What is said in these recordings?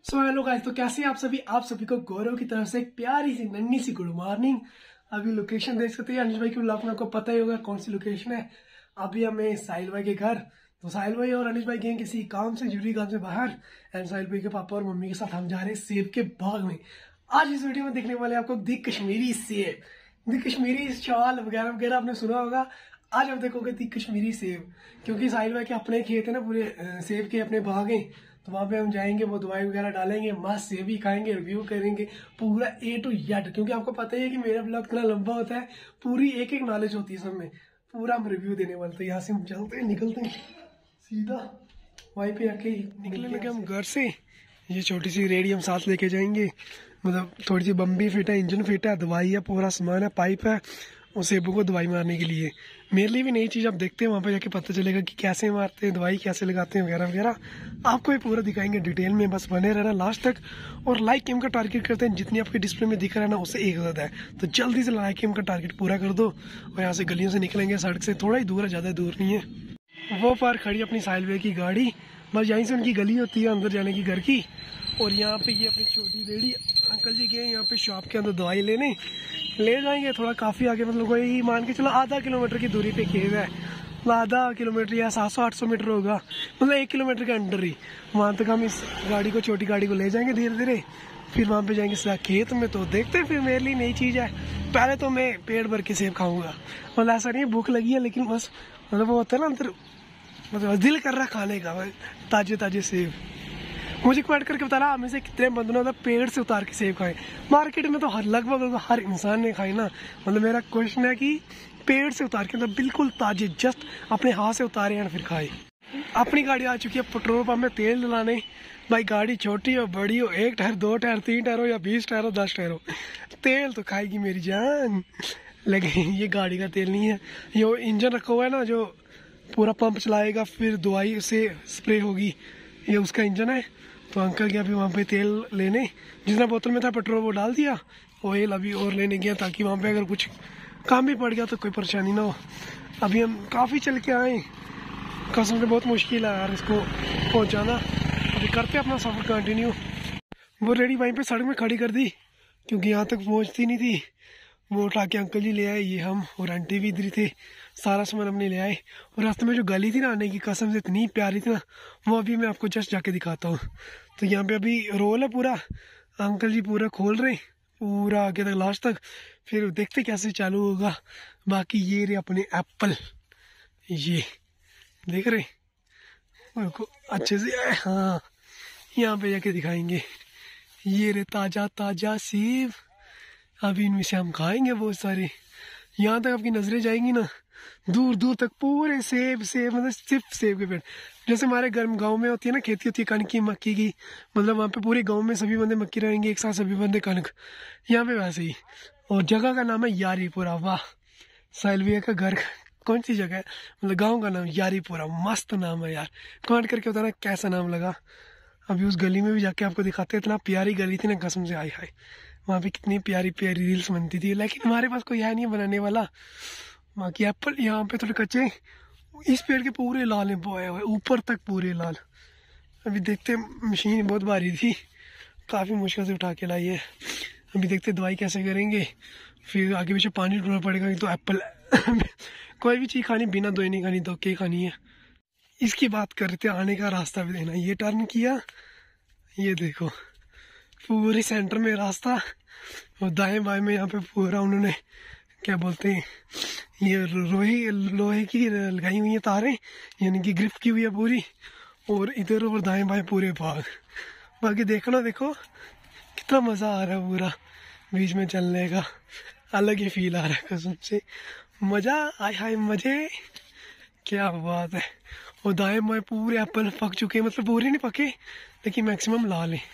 So hello guys, तो कैसे हैं आप सभी को गौरव की तरफ से एक प्यारी सी नन्ही सी गुड मॉर्निंग। अभी लोकेशन देख सकते हैं, अनिश भाई की ब्लॉग में आपको पता ही होगा कौन सी लोकेशन है। अभी हमें साहिल भाई के घर, तो साहिल भाई और अनिश भाई गए किसी काम से, जरूरी काम से बाहर। एंड साहिल भाई के पापा और मम्मी के साथ हम जा रहे हैं सेब के बाग में। आज इस वीडियो में देखने वाले आपको दी कश्मीरी सेब, दी कश्मीरी शाल वगैरह वगैरह आपने सुना होगा। आज आप देखोगे दी कश्मीरी सेब, क्योंकि साहिल भाई के अपने खेत है ना, पूरे सेब के अपने बाग हैं। तो वहां पे हम जाएंगे, वो दवाई वगैरह डालेंगे, मस्त सेब भी खाएंगे, रिव्यू करेंगे पूरा A to Z। क्योंकि आपको पता ही है कि मेरा ब्लॉग इतना लंबा होता है, पूरी एक एक नॉलेज होती है सब में, पूरा हम रिव्यू देने वाले। तो यहाँ से हम चलते हैं, निकलते हैं सीधा वहीं पे आके निकलने लगे हम घर से। ये छोटी सी रेडी हम साथ लेके जाएंगे, मतलब थोड़ी सी बम भी फिट है, इंजन फिट है, दवाई है, पूरा सामान है, पाइप है और सेबों को दवाई मारने के लिए। मेरे लिए भी नई चीज़ आप देखते हैं, वहाँ पे जाके पता चलेगा कि कैसे मारते हैं दवाई, कैसे लगाते हैं वगैरह वगैरह। आपको ये पूरा दिखाएंगे डिटेल में, बस बने रहना लास्ट तक। और लाइक एम का टारगेट करते हैं, जितनी आपके डिस्प्ले में दिख रहा है ना उससे एक ज़्यादा है, तो जल्दी से लाइक एम का टारगेट पूरा कर दो। और यहाँ से गलियों से निकलेंगे, सड़क से थोड़ा ही दूर है, ज़्यादा दूर नहीं है। वो पार खड़ी अपनी साहिल भाई की गाड़ी, बस यहीं से उनकी गली होती है अंदर जाने की घर की। और यहाँ पे ये अपनी छोटी रेडी, अंकल जी गए यहाँ पे शॉप के अंदर दवाई लेने, ले जाएंगे थोड़ा काफ़ी आगे, मतलब कोई मान के चलो आधा किलोमीटर की दूरी पे खेत है, आधा किलोमीटर या 700-800 मीटर होगा, मतलब 1 किलोमीटर के अंडर ही। वहाँ तक हम इस गाड़ी को, छोटी गाड़ी को ले जाएंगे धीरे धीरे, फिर वहाँ पे जाएंगे सीधा खेत में। तो देखते हैं, फिर मेरे लिए नई चीज़ है। पहले तो मैं पेट भर के सेब खाऊंगा, मतलब ऐसा नहीं है भूख लगी है, लेकिन बस मतलब वो होता है ना अंदर, मतलब दिल कर रहा खाने का ताजे ताजे सेब। मुझे कमेंट करके बताना आप में से कितने बंदों ने पेड़ से उतार के सेब खाए। मार्केट में तो लगभग हर इंसान ने खाए ना, मतलब मेरा क्वेश्चन है कि पेड़ से उतार के, मतलब बिल्कुल ताजे, जस्ट अपने हाथ से उतारे हैं फिर खाए। अपनी गाड़ी आ चुकी है पेट्रोल पंप में तेल डलाने। भाई गाड़ी छोटी हो बड़ी हो, 1 टायर 2 टायर 3 टायर हो या 20 टायर हो 10 टायर हो, तेल तो खाएगी मेरी जान। लेकिन ये गाड़ी का तेल नहीं है, ये इंजन रखा हुआ है ना, जो पूरा पंप चलाएगा, फिर दवाई से स्प्रे होगी, ये उसका इंजन है। तो अंकल गया अभी वहाँ पे तेल लेने, जितना बोतल में था पेट्रोल वो डाल दिया, ऑयल अभी और लेने गया, ताकि वहाँ पे अगर कुछ काम भी पड़ गया तो कोई परेशानी ना हो। अभी हम काफ़ी चल के आए, कसम से बहुत मुश्किल है यार इसको पहुँचाना। अभी करते अपना सफ़र कंटिन्यू। वो रेडी वहीं पे सड़क में खड़ी कर दी, क्योंकि यहाँ तक पहुँचती नहीं थी। वो उठा के अंकल जी ले आए, ये हम और आंटी भी इधर थे, सारा सामान हमने ले आए। और रास्ते में जो गली थी ना आने की, कसम से इतनी प्यारी थी ना, वो अभी मैं आपको जस्ट जाके दिखाता हूँ। तो यहाँ पे अभी रोल है पूरा, अंकल जी पूरा खोल रहे पूरा आगे तक लास्ट तक, फिर देखते कैसे चालू होगा। बाकी ये रहे अपने एप्पल, ये देख रहे अच्छे से, हाँ यहाँ पे जाके दिखाएंगे। ये रहे ताज़ा ताज़ा सेब, अभी इनमें से हम खाएंगे बहुत सारे। यहाँ तक आपकी नजरें जाएंगी ना, दूर दूर तक पूरे सेब सेब, मतलब सिर्फ सेब के पेड़। जैसे हमारे गांव में होती है ना, खेती होती है कणक की, मक्की की, मतलब वहाँ पे पूरे गांव में सभी बंदे मक्की रहेंगे एक साथ, सभी बंदे कणक, यहाँ पे वैसे ही। और जगह का नाम है यारीपुरा। वाह, साहिल भैया का घर कौन सी जगह है, मतलब गाँव का नाम यारीपुरा, मस्त नाम है यार। कमेंट करके बताना कैसा नाम लगा। अभी उस गली में भी जाके आपको दिखाते हैं, इतना प्यारी गली थी ना, कसम से, हाय हाय वहाँ पे कितनी प्यारी प्यारी रील्स बनती थी। लेकिन हमारे पास कोई है नहीं है बनाने वाला। वहाँ की एप्पल यहाँ पे थोड़े कच्चे, इस पेड़ के पूरे लाल हैं, बोए हुए ऊपर तक पूरे लाल। अभी देखते, मशीन बहुत भारी थी, काफ़ी मुश्किल से उठा के लाई है। अभी देखते दवाई कैसे करेंगे, फिर आगे पीछे पानी ढूंढना पड़ेगा। तो एप्पल कोई भी चीज़ खानी बिना धोए नहीं खानी, धो के खानी है। इसकी बात कर रहे थे, आने का रास्ता भी देना। ये टर्न किया, ये देखो पूरे सेंटर में रास्ता, और दाएं बाएं में यहाँ पे पूरा उन्होंने क्या बोलते हैं, ये लोहे की लगाई हुई है तारें, यानी कि ग्रिप की हुई है पूरी। और इधर और दाएं बाएं पूरे बाग। बाकी देखना, देखो कितना मज़ा आ रहा है, पूरा बीच में चलने का अलग ही फील आ रहा है, कसम से मज़ा आय हाय मज़े, क्या बात है। और दाएं बाएं पूरे एप्पल पक चुके हैं, मतलब पूरे नहीं पके लेकिन मैक्सिमम लाल है।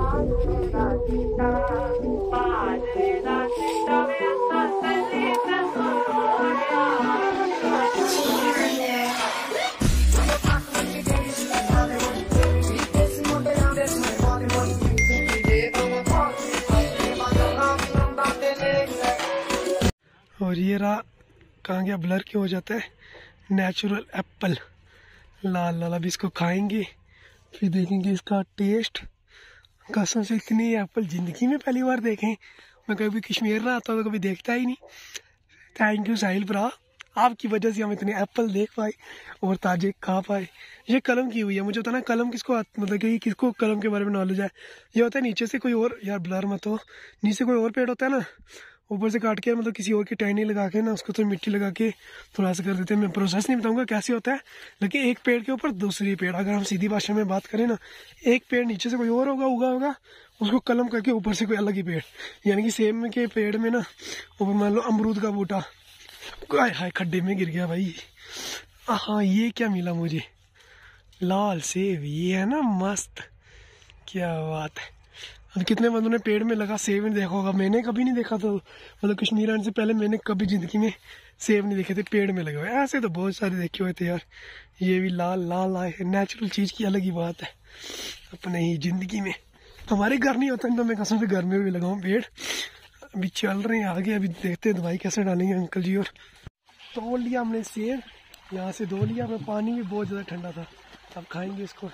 और ये रहा, कहाँ गया, ब्लर क्यों हो जाता है, नेचुरल एप्पल लाल लाल। अभी इसको खाएंगे, फिर देखेंगे इसका टेस्ट। कसम से इतने एप्पल जिंदगी में पहली बार देखे। मैं कभी कश्मीर ना आता तो कभी देखता ही नहीं। थैंक यू साहिल भरा, आपकी वजह से हम इतने एप्पल देख पाए और ताजे खा पाए। ये कलम की हुई है, मुझे पता ना कलम किसको मतलब कि किसको कलम के बारे में नॉलेज है। ये होता है नीचे से कोई और, यार ब्लर मत हो, नीचे कोई और पेड़ होता है ना, ऊपर से काट के मतलब किसी और की टहनी लगा के ना उसको तो मिट्टी लगा के थोड़ा सा कर देते हैं। मैं प्रोसेस नहीं बताऊंगा कैसे होता है, लेकिन एक पेड़ के ऊपर दूसरी पेड़, अगर हम सीधी भाषा में बात करें ना, एक पेड़ नीचे से कोई और होगा उसको कलम करके ऊपर से कोई अलग ही पेड़, यानी कि सेब के पेड़ में ना ऊपर मान लो अमरूद का बूटा, हाय खड्डे में गिर गया भाई। हाँ ये क्या मिला मुझे, लाल सेब, ये है ना मस्त, क्या बात है। और कितने बंदों ने पेड़ में लगा सेब नहीं देखा होगा, मैंने कभी नहीं देखा। तो मतलब कश्मीर आने से पहले मैंने कभी जिंदगी में सेब नहीं देखे थे पेड़ में लगे हुए। ऐसे तो बहुत सारे देखे हुए थे यार, ये भी लाल लाल आए, नेचुरल चीज़ की अलग ही बात है अपने ही जिंदगी में। हमारे घर नहीं होता, तो मैं कसम से घर में भी लगाऊँ पेड़। अभी चल रहे हैं आगे, अभी देखते हैं दवाई कैसे डालेंगे अंकल जी। और तोड़ लिया हमने सेब, यहाँ से धो लिया, पर पानी भी बहुत ज़्यादा ठंडा था। अब खाएंगे इसको।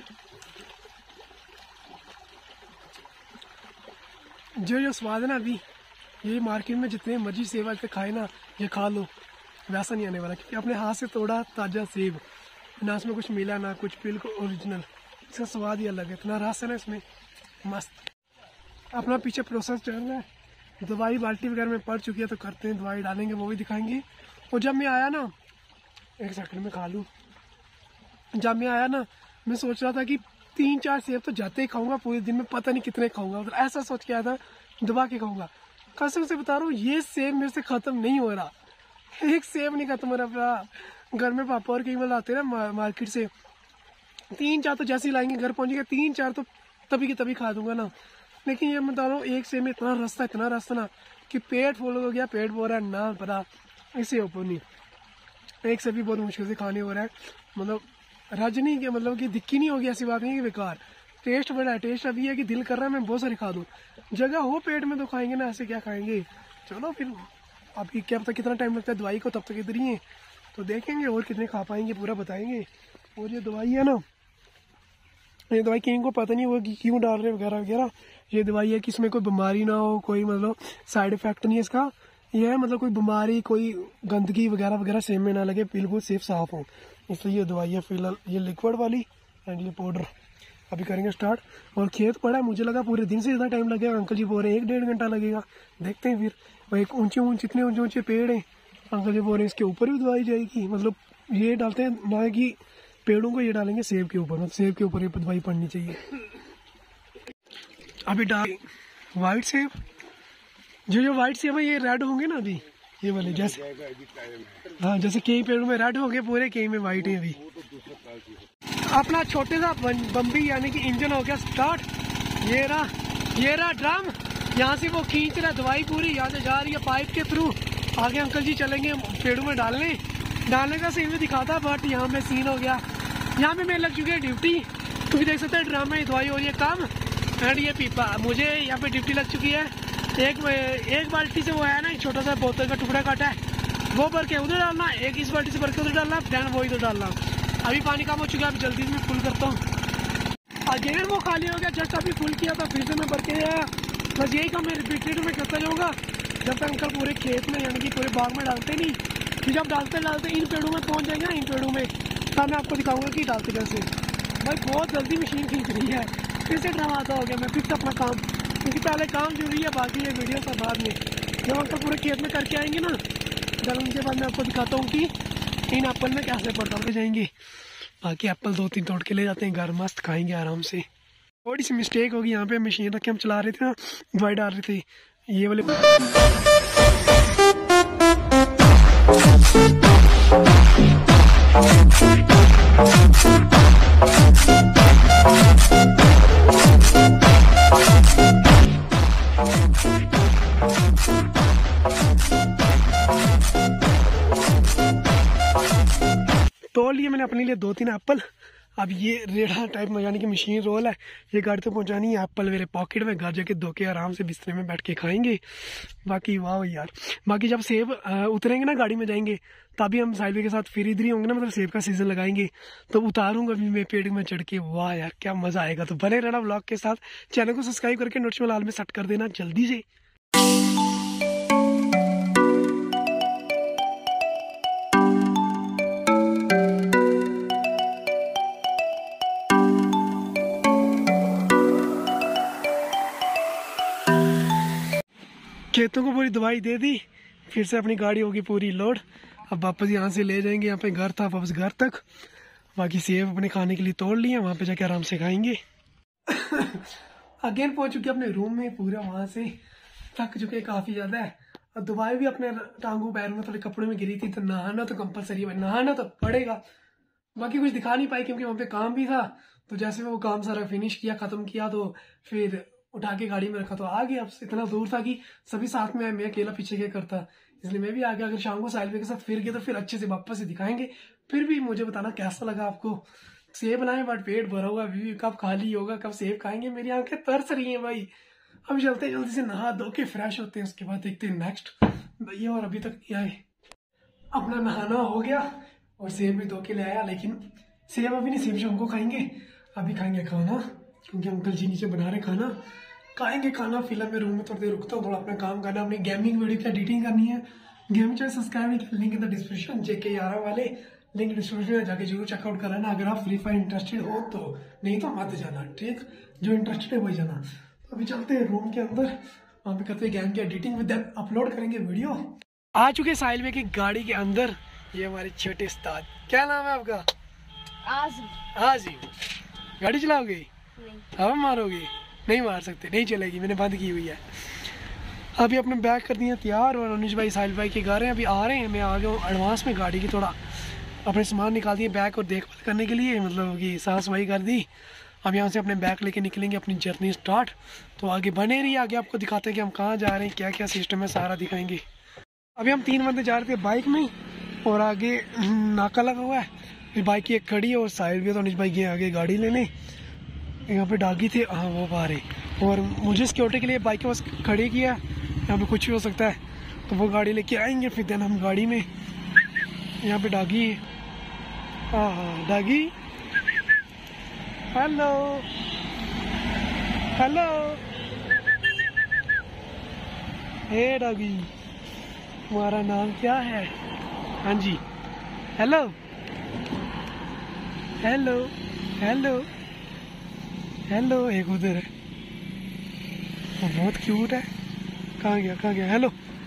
जो स्वाद है ना अभी, ये मार्केट में जितने मर्जी सेब आज तक खाए ना, ये खा लो, वैसा नहीं आने वाला। क्योंकि अपने हाथ से तोड़ा ताज़ा सेब, ना इसमें कुछ मिला ना कुछ, बिल्कुल ओरिजिनल, इसका स्वाद ही अलग है। इतना रस है ना इसमें, मस्त। अपना पीछे प्रोसेस चल रहा है, दवाई बाल्टी वगैरह में पड़ चुकी है, तो करते हैं दवाई डालेंगे, वो भी दिखाएंगे। और जब मैं आया ना, एक सेकंड में खा लूँ, जब मैं आया ना मैं सोच रहा था कि 3-4 सेब तो जाते ही खाऊंगा पूरे दिन में, पता नहीं कितने खाऊंगा, मतलब ऐसा सोच के आया था, दबा के खाऊंगा। कसम से बता रहा हूँ, ये सेब मेरे से खत्म नहीं हो रहा, एक सेब नहीं खत्म हो रहा। घर में पापा और कई बार आते हैं ना मार्केट से, 3-4 तो जैसे ही लाएंगे घर पहुंचेंगे, 3-4 तो तभी की तभी खा दूंगा ना। लेकिन ये बता रहा हूँ, एक सेब में इतना रस था ना कि पेट फुल हो गया, पेट बोल रहा है ना पता, इससे ऊपर नहीं। एक सेब भी बहुत मुश्किल से खाने हो रहा है, मतलब रजनी के मतलब कि दिक्की नहीं होगी, ऐसी बात नहीं कि बेकार। टेस्ट बड़ा है, टेस्ट अभी है कि दिल कर रहा है मैं बहुत सारी खा दूँ, जगह हो पेट में तो खाएंगे ना, ऐसे क्या खाएंगे। चलो फिर अभी क्या पता कितना टाइम लगता है दवाई को, तब तक इधर ही है, तो देखेंगे और कितने खा पाएंगे पूरा बताएंगे। और ये दवाई है ना, ये दवाई किसी को पता नहीं होगा कि क्यों डाल रहे वगैरह वगैरह। ये दवाई है कि इसमें कोई बीमारी ना हो, कोई मतलब साइड इफेक्ट नहीं है इसका। ये है मतलब कोई बीमारी, कोई गंदगी वगैरह वगैरह सेब में ना लगे, बिल्कुल सेब साफ हो, इसलिए ये दवाई है फिलहाल। ये लिक्विड वाली एंड ये पाउडर। अभी करेंगे स्टार्ट। और खेत पड़ा है, मुझे लगा पूरे दिन से ज़्यादा टाइम लगेगा, अंकल जी बोल रहे हैं 1-1.5 घंटा लगेगा। देखते हैं फिर। और एक इतने ऊंचे पेड़ हैं, अंकल जी बोल रहे हैं इसके ऊपर भी दवाई जाएगी। मतलब ये डालते हैं ना कि पेड़ों को, ये डालेंगे सेब के ऊपर, मतलब सेब के ऊपर ये दवाई पड़नी चाहिए। अभी डाल वाइट सेब, जो वाइट सेब है ये रेड होंगे ना अभी, ये वाले जैसे, हाँ जैसे कई पेड़ों में रेड हो गए पूरे, कई में वाइट है अभी। अपना छोटे सा बम्बी यानी कि इंजन हो गया स्टार्ट। ये रहा ड्रम, यहाँ से वो खींच रहा दवाई पूरी, यहाँ से जा रही है पाइप के थ्रू। आगे अंकल जी चलेंगे पेड़ों में डालने का सीन भी दिखाता, बट यहाँ पे सीन हो गया। यहाँ पे मैं लग चुकी है ड्यूटी, क्योंकि देख सकते हैं ड्रम में दवाई हो रही है कम, एंड ये पीपा, मुझे यहाँ पे ड्यूटी लग चुकी है। एक बाल्टी से वो है ना छोटा सा बोतल का टुकड़ा काटा है, वो भर के उधर डालना, एक इस बाल्टी से भर के उधर डालना, देन वो इधर डालना। अभी पानी कम हो चुका है, अभी जल्दी में फुल करता हूँ। अगेन वो खाली हो गया, जस्ट अभी फुल किया था, फिर से मैं भर के आया। बस यही काम मैं रिपीटेड में करता जाऊँगा जब तक अंकल पूरे खेत में यानी कि पूरे बाग में डालते नहीं। फिर जब डालते इन पेड़ों में पहुँच जाएंगे ना, इन पेड़ों में, तब मैं आपको दिखाऊंगा कि डालते कैसे। भाई बहुत जल्दी मशीन खींच रही है, फिर से ड्रामा हो गया। मैं फिर अपना काम, क्योंकि पहले काम जरूरी है, बाकी ये वीडियो सब बाद में। जब अंकल पूरे खेत में करके आएंगे ना, जब उनके बाद मैं आपको दिखाता हूँ कि इन एप्पल में कैसे पड़ता जाएंगे। बाकी एप्पल 2-3 तोड़ के ले जाते हैं घर, मस्त खाएंगे आराम से। थोड़ी सी मिस्टेक होगी, यहाँ पे मशीन रख के हम चला रहे थे ना, दवाई डाल रहे थे, ये वाले तोड़ लिए मैंने अपने लिए 2-3 एप्पल। अब ये रेढ़ा टाइप में यानी कि मशीन रोल है, ये गाड़ी तो पहुंचानी है एप्पल मेरे पॉकेट में, घर जाके धो के आराम से बिस्तर में बैठ के खाएंगे। बाकी वाह यार, बाकी जब सेब उतरेंगे ना गाड़ी में जाएंगे तभी हम साहिल भाई के साथ फिर इधर ही होंगे ना, मतलब सेब का सीजन लगाएंगे तो उतारूंगा भी मैं पेड़ में चढ़ के। वाह यार क्या मजा आएगा। तो बने रहना व्लॉग के साथ, चैनल को सब्सक्राइब करके नोटिफिकेशन ऑल में सेट कर देना जल्दी से। खेतों को पूरी दवाई दे दी, फिर से अपनी गाड़ी होगी पूरी लोड। अब वापस यहाँ से ले जाएंगे, यहाँ पे घर था वापस घर तक। बाकी सेब अपने खाने के लिए तोड़ लिए, वहाँ पे जाके आराम से खाएंगे। अगेन पहुंच चुके अपने रूम में, पूरा वहाँ से थक चुके काफी ज्यादा है। और दवाई भी अपने टांगों पैरों में थोड़े कपड़े में गिरी थी, तो नहाना तो कंपलसरी है, नहाना तो पड़ेगा। बाकी कुछ दिखा नहीं पाई क्योंकि वहाँ पे काम भी था, तो जैसे वो काम सारा फिनिश किया खत्म किया तो फिर उठा के गाड़ी में रखा तो आ गया। अब इतना दूर था कि सभी साथ में, मैं अकेला पीछे क्या करता, इसलिए मैं भी आ गया। अगर शाम को साहिल भाई के साथ फिर गए तो फिर अच्छे से वापस से दिखाएंगे। फिर भी मुझे बताना कैसा लगा आपको। सेब बनाए बट पेट भरा हुआ, अभी कब खाली होगा, कब सेब खाएंगे, मेरी आंखें तरस रही हैं भाई। अब चलते जल्दी से नहा धो के फ्रेश होते हैं, उसके बाद देखते हैं नेक्स्ट भैया, और अभी तक नहीं आए। अपना नहाना हो गया और सेब भी धो के ले आया, लेकिन सेब अभी नहीं, सेब शाम को खाएंगे। अभी खाएंगे खाना क्योंकि अंकल जी नीचे बना रहे खाना, खाएंगे खाना। फिलहाल मैं रूम में थोड़ी देर रुकता हूँ, थोड़ा अपना काम करना, अपनी गेमिंग वीडियो की एडिटिंग करनी है। गेमिंग चैनल सब्सक्राइब नहीं कर, link in the description, JK11 वाले लिंक डिस्क्रिप्शन में जाके जरूर चेकआउट कराना अगर आप फ्री फायर इंटरेस्टेड हो तो, नहीं तो मत जाना, ठीक। जो इंटरेस्टेड है वही जाना। तो अभी चलते हैं रूम के अंदर, वहाँ पे करते हैं गेम की एडिटिंग, विद देन अपलोड करेंगे वीडियो। आ चुके साहिल भाई की गाड़ी के अंदर, ये हमारे छोटे उस्ताद। क्या नाम है आपका? आजिम। गाड़ी चलाओगे? हवा मारोगे? नहीं मार सकते, नहीं चलेगी, मैंने बंद की हुई है। अभी अपने बैग कर दिए तैयार और अनुज भाई साहिल भाई के घर हैं, अभी आ रहे हैं। मैं आ गया हूँ एडवांस में, गाड़ी की थोड़ा अपने सामान निकाल दिए बैग और देखभाल करने के लिए, मतलब कि साफ सफाई कर दी। अब यहाँ से अपने बैग लेके निकलेंगे, अपनी जर्नी स्टार्ट। तो आगे बने रहिए, आगे आपको दिखाते हैं कि हम कहाँ जा रहे हैं, क्या क्या सिस्टम है, सारा दिखाएंगे। अभी हम 3 बंदे जा रहे थे बाइक में और आगे नाका लगा हुआ है, फिर बाइक की एक खड़ी है और साहिल भी, तो अनुज भाई गए आगे गाड़ी लेने। यहाँ पे डागी थे, हाँ वो बाहर है, और मुझे सिक्योरिटी के लिए बाइक के पास खड़ी किया। यहाँ पे कुछ भी हो सकता है, तो वो गाड़ी लेके आएंगे, फिर देन हम गाड़ी में। यहाँ पे डागी है, हाँ डागी, हेलो हेलो, हे डागी, तुम्हारा नाम क्या है? हाँ जी, हेलो हेलो हेलो हेलो। एक उधर है, वो बहुत क्यूट है, कहाँ गया हेलो,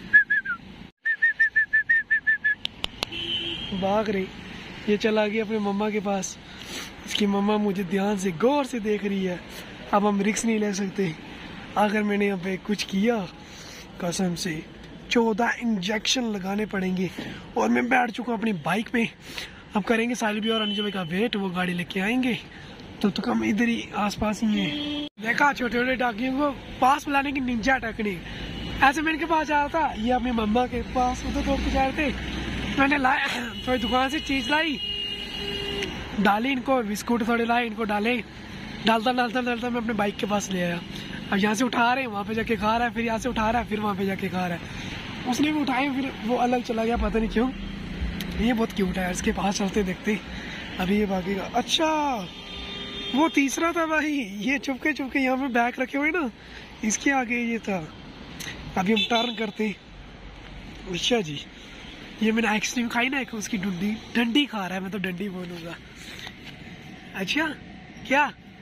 भाग रही। ये चला गया अपने मम्मा के पास, इसकी मम्मा मुझे ध्यान से गौर से देख रही है। अब हम रिस्क नहीं ले सकते, अगर मैंने यहाँ पे कुछ किया कसम से 14 इंजेक्शन लगाने पड़ेंगे। और मैं बैठ चुका हूँ अपनी बाइक पे, अब करेंगे साहिल भी और अनुज भाई का वेट, वो गाड़ी लेके आएंगे। तो हम इधर ही आसपास ही हैं। देखा छोटे छोटे डाकियों को पास बुलाने की निंजा टेक्निक, ऐसे मैं इनके पास आया था, ये अपनी मम्मा के पास उधर दोस्त जा रहे थे, मैंने लाया थोड़ी दुकान से चीज लाई, डाली इनको, बिस्कुट थोड़े लाए इनको, डाले, डालता मैं अपने बाइक के पास ले आया। अब यहाँ से उठा रहे हैं, वहाँ पे जाके खा रहा है, फिर यहाँ से उठा रहा है, फिर वहाँ पे जाके खा रहा है। उसने भी उठाए, फिर वो अलग चला गया, पता नहीं क्यों। ये बहुत क्यूट है, इसके पास चलते देखते अभी ये भागेगा। अच्छा वो तीसरा था भाई, ये चुपके यहाँ पे बैग रखे हुए ना, इसके आगे ये था। अभी हम टर्न करते। अच्छा जी, ये मैंने आइसक्रीम खाई ना, उसकी डंडी खा रहा है, मैं तो डंडी बोलूंगा। अच्छा क्या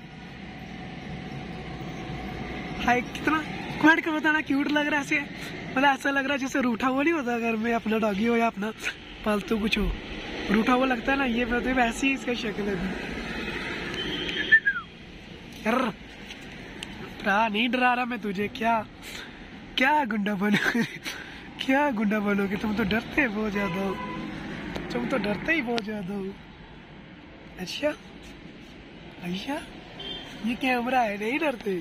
हाय, कितना कमेंट कर बताना, क्यूट लग रहा है ऐसे, मतलब ऐसा लग रहा है जैसे रूठा हुआ नहीं होता, अगर मैं अपना डॉगी हो या अपना पालतू कुछ हो, रूठा हुआ लगता है ना, ये मतलब ऐसी ही इसका शक्ल है। नहीं डरा रहा मैं तुझे, क्या गुंडा बनोगे, क्या गुंडा बनोगे, तुम तो डरते बहुत ज्यादा हो, तुम तो डरते ही बहुत ज्यादा हो। अच्छा ये कैमरा है, नहीं डरते?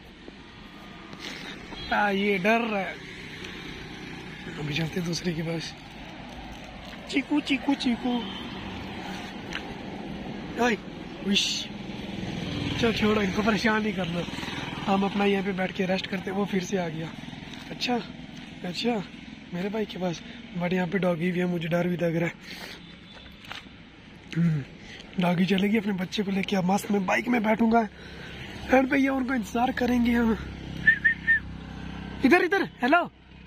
ये डर रहा है। अभी चलते दूसरे के पास। चीकू ओए विश चलो छोड़ो, इनको परेशान नहीं करना, हम अपना यहाँ पे बैठ के रेस्ट करते। वो फिर से आ गया। अच्छा अच्छा मेरे भाई के पास, बट यहाँ पे डॉगी भी है, मुझे डर भी लग रहा है। डॉगी चलेगी अपने बच्चे को लेके, अब मस्त मैं बाइक में बैठूंगा एंड भैया उनको इंतजार करेंगे हम। इधर इधर, हेलो,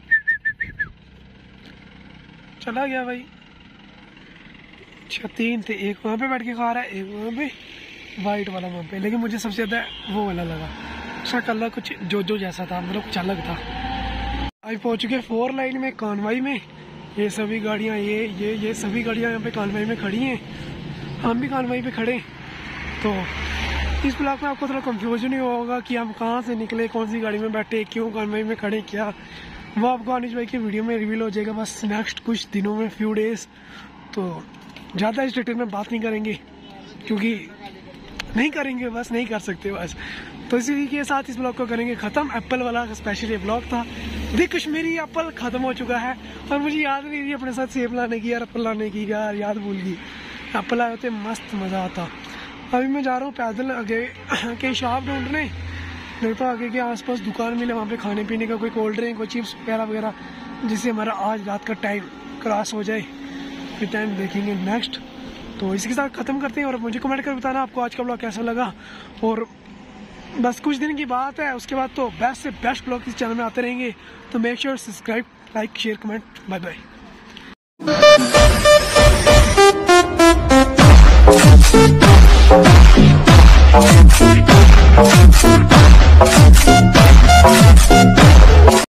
चला गया भाई। अच्छा 3 थे, एक वहाँ पे बैठ के खा रहा है, एक वहाँ पे वाइट वाला वहाँ पे, लेकिन मुझे सबसे ज्यादा वो वाला लगा, उसका कलर कुछ जो जैसा था, मतलब कुछ अलग था। आज पहुंच चुके 4 लाइन में, कानवाई में। ये सभी गाड़ियाँ ये सभी गाड़ियाँ यहाँ पे कानवाई में खड़ी हैं, हम भी कानवाई पे खड़े। तो इस ब्लॉक में आपको थोड़ा कंफ्यूजन ही होगा कि हम कहाँ से निकले, कौन सी गाड़ी में बैठे, क्यों कानवाई में खड़े, क्या, वो आपको अनिश भाई की वीडियो में रिवील हो जाएगा बस नेक्स्ट कुछ दिनों में, फ्यू डेज। तो ज़्यादा इस डिटेल में बात नहीं करेंगे, क्योंकि नहीं करेंगे, बस नहीं कर सकते बस। तो इसी के साथ इस ब्लॉग को करेंगे ख़त्म। एप्पल वाला स्पेशल ये ब्लॉग था। दी कश्मीरी एप्पल ख़त्म हो चुका है और मुझे याद नहीं रही अपने साथ सेब लाने की, यार एप्पल लाने की, यार याद भूल गई। एप्पल आए होते मस्त मज़ा आता। अभी मैं जा रहा हूँ पैदल आगे के शॉप ढूंढने, नहीं तो आगे के आसपास दुकान मिले वहाँ पे खाने पीने का, कोई कोल्ड ड्रिंक, कोई चिप्स वगैरह वगैरह, जिससे हमारा आज रात का टाइम क्रॉस हो जाए, फिर टाइम देखेंगे नेक्स्ट। तो इसी के साथ ख़त्म करते हैं और मुझे कमेंट कर बताना आपको आज का ब्लॉग कैसा लगा। और बस कुछ दिन की बात है, उसके बाद तो बेस्ट से बेस्ट ब्लॉग इस चैनल में आते रहेंगे। तो make sure subscribe, like, share, comment. Bye bye.